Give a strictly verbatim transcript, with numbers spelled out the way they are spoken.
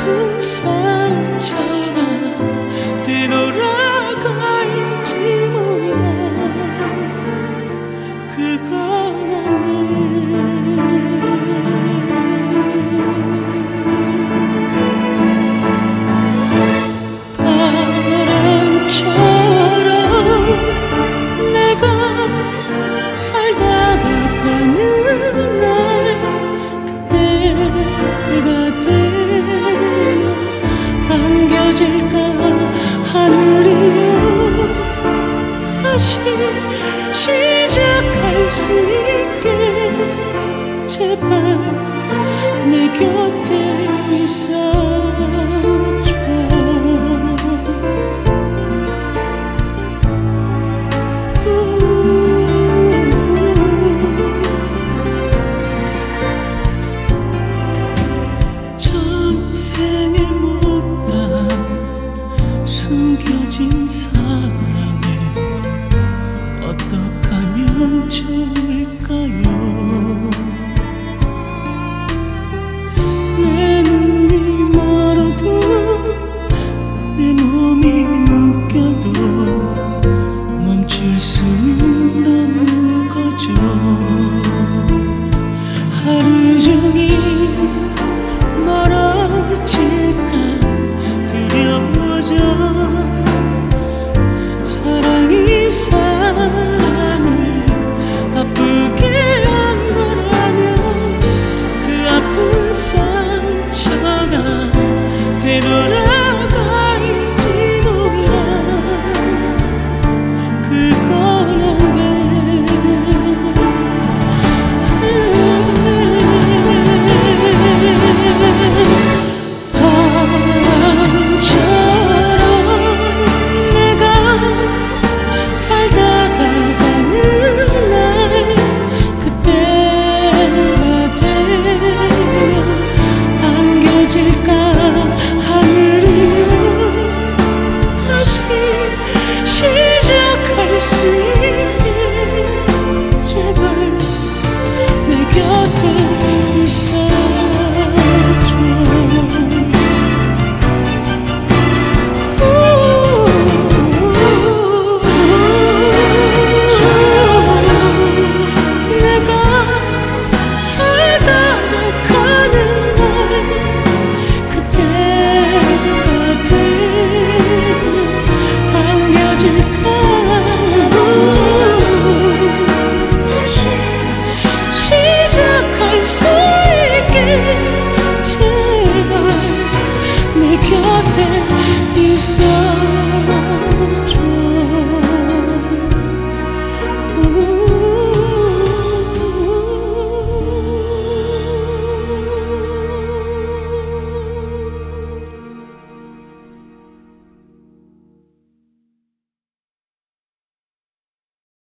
아픈 상처가 되돌아갈지 몰라. 그건 안돼. 바람처럼 내가 살다가 가는 날, 그때가 되면 안겨질까 하늘이여. 다시 시작할 수 있게 제발 내 곁에 있어줘. 전생에 못다 숨겨진 사랑을 어떻게 하면 좋을까요? 내 눈이 멀어도 내 몸이 묶여도 멈출 수는 없는 거죠. 하루 종일 멀어질까 두려워져. 사랑이 사람을 아프게 한 거라면 그 아픈 사랑